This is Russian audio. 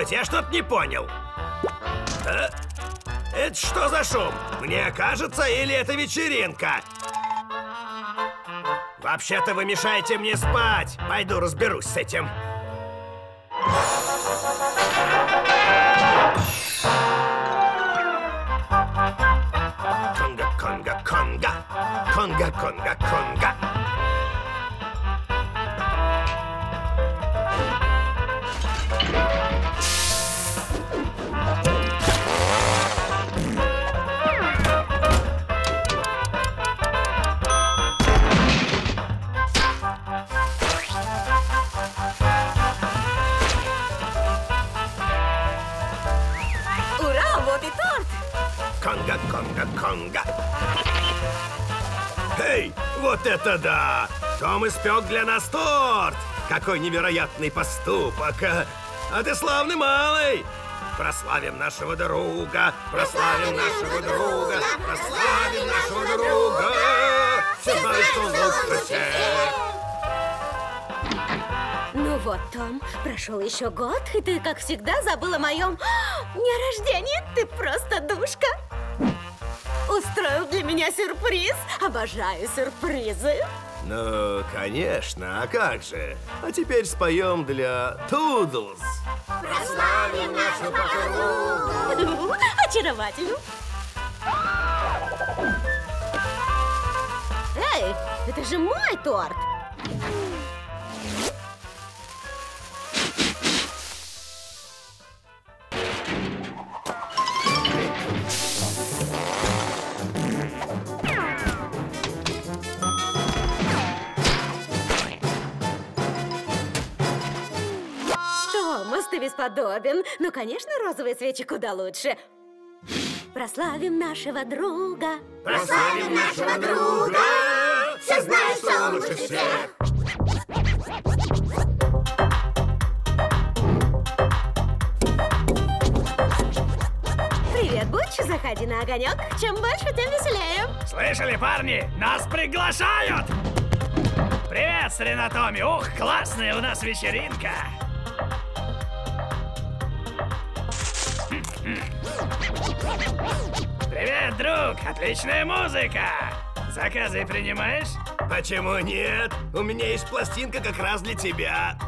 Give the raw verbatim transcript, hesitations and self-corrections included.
Постойте, я что-то не понял. А? Это что за шум? Мне кажется, или это вечеринка? Вообще-то вы мешаете мне спать. Пойду разберусь с этим. Конга, конга, конга. Конга, конга, конга. Конга, конга, конга. Эй, вот это да! Том испек для нас торт! Какой невероятный поступок! А ты славный малый! Прославим нашего друга! Прославим нашего друга! Прославим нашего друга! Все знают, что он лучше всех! Ну вот, Том, прошел еще год, и ты, как всегда, забыл о моем дне рождения. Ты просто душка. Устроил для меня сюрприз. Обожаю сюрпризы. Ну, конечно, а как же? А теперь споем для Тудлс. Прославим нашу подругу. Очаровательно. Эй, это же мой торт. Ты бесподобен. Ну, конечно, розовые свечи куда лучше. Прославим нашего друга. Прославим нашего друга. Все знают, что он лучше всех. Привет, Буч. Заходи на огонек. Чем больше, тем веселее. Слышали, парни? Нас приглашают! Привет, старина Томми. Ух, классная у нас вечеринка. Привет, друг! Отличная музыка! Заказы принимаешь? Почему нет? У меня есть пластинка как раз для тебя.